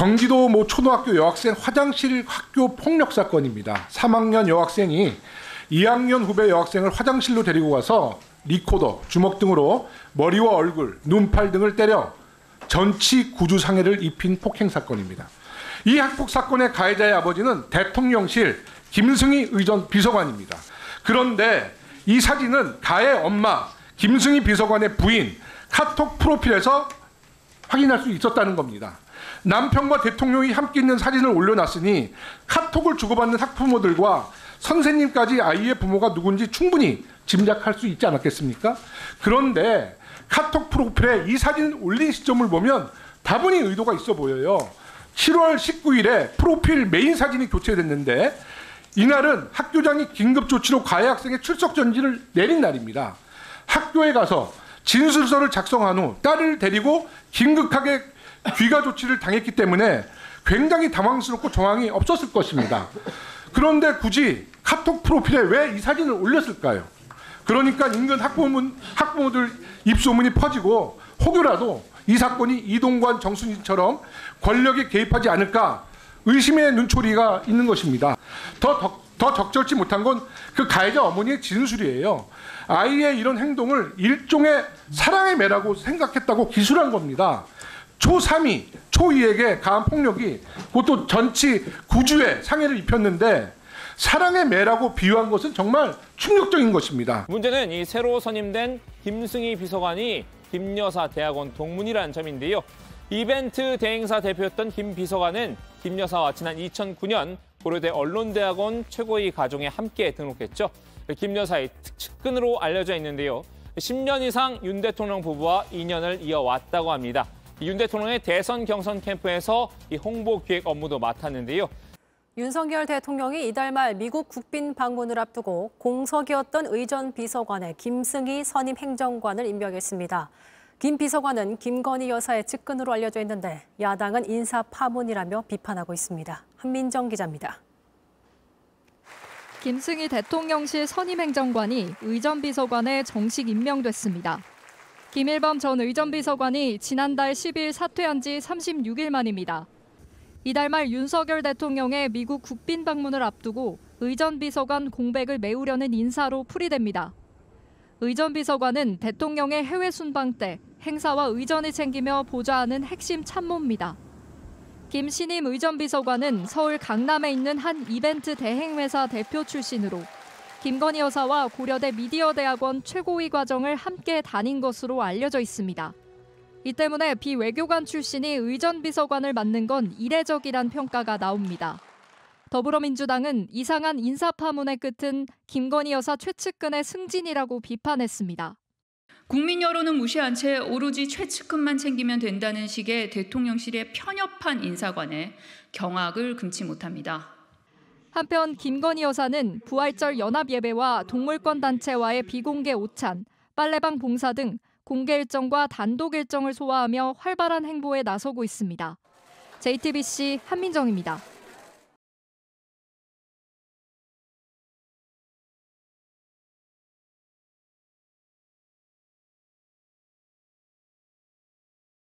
경기도 모 초등학교 여학생 화장실 학교 폭력 사건입니다. 3학년 여학생이 2학년 후배 여학생을 화장실로 데리고 가서 리코더, 주먹 등으로 머리와 얼굴, 눈팔 등을 때려 전치 구주상해를 입힌 폭행 사건입니다. 이 학폭 사건의 가해자의 아버지는 대통령실 김승희 의전 비서관입니다. 그런데 이 사진은 가해 엄마 김승희 비서관의 부인 카톡 프로필에서 확인할 수 있었다는 겁니다. 남편과 대통령이 함께 있는 사진을 올려놨으니 카톡을 주고받는 학부모들과 선생님까지 아이의 부모가 누군지 충분히 짐작할 수 있지 않았겠습니까? 그런데 카톡 프로필에 이 사진을 올린 시점을 보면 다분히 의도가 있어 보여요. 7월 19일에 프로필 메인 사진이 교체됐는데 이날은 학교장이 긴급조치로 가해 학생의 출석 전지를 내린 날입니다. 학교에 가서 진술서를 작성한 후 딸을 데리고 긴급하게 귀가 조치를 당했기 때문에 굉장히 당황스럽고 정황이 없었을 것입니다. 그런데 굳이 카톡 프로필에 왜 이 사진을 올렸을까요? 그러니까 인근 학부모들 입소문이 퍼지고 혹여라도 이 사건이 이동관 정순이처럼 권력에 개입하지 않을까 의심의 눈초리가 있는 것입니다. 더 적절치 못한 건 그 가해자 어머니의 진술이에요. 아이의 이런 행동을 일종의 사랑의 매라고 생각했다고 기술한 겁니다. 초3이, 초2에게 가한 폭력이 그것도 전치 9주의 상해를 입혔는데 사랑의 매라고 비유한 것은 정말 충격적인 것입니다. 문제는 이 새로 선임된 김승희 비서관이 김여사 대학원 동문이라는 점인데요. 이벤트 대행사 대표였던 김 비서관은 김 여사와 지난 2009년 고려대 언론대학원 최고위 과정에 함께 등록했죠. 김 여사의 측근으로 알려져 있는데요. 10년 이상 윤 대통령 부부와 인연을 이어왔다고 합니다. 윤 대통령의 대선 경선 캠프에서 이 홍보 기획 업무도 맡았는데요. 윤석열 대통령이 이달 말 미국 국빈 방문을 앞두고 공석이었던 의전 비서관에 김승희 선임 행정관을 임명했습니다. 김 비서관은 김건희 여사의 측근으로 알려져 있는데 야당은 인사 파문이라며 비판하고 있습니다. 한민정 기자입니다. 김승희 대통령실 선임 행정관이 의전 비서관에 정식 임명됐습니다. 김일범 전 의전 비서관이 지난달 10일 사퇴한 지 36일 만입니다. 이달 말 윤석열 대통령의 미국 국빈 방문을 앞두고 의전 비서관 공백을 메우려는 인사로 풀이됩니다. 의전 비서관은 대통령의 해외 순방 때 행사와 의전을 챙기며 보좌하는 핵심 참모입니다. 김 신임 의전 비서관은 서울 강남에 있는 한 이벤트 대행회사 대표 출신으로 김건희 여사와 고려대 미디어대학원 최고위 과정을 함께 다닌 것으로 알려져 있습니다. 이 때문에 비외교관 출신이 의전 비서관을 맡는 건 이례적이란 평가가 나옵니다. 더불어민주당은 이상한 인사 파문의 끝은 김건희 여사 최측근의 승진이라고 비판했습니다. 국민 여론은 무시한 채 오로지 최측근만 챙기면 된다는 식의 대통령실의 편협한 인사관에 경악을 금치 못합니다. 한편 김건희 여사는 부활절 연합 예배와 동물권 단체와의 비공개 오찬, 빨래방 봉사 등 공개 일정과 단독 일정을 소화하며 활발한 행보에 나서고 있습니다. JTBC 한민정입니다.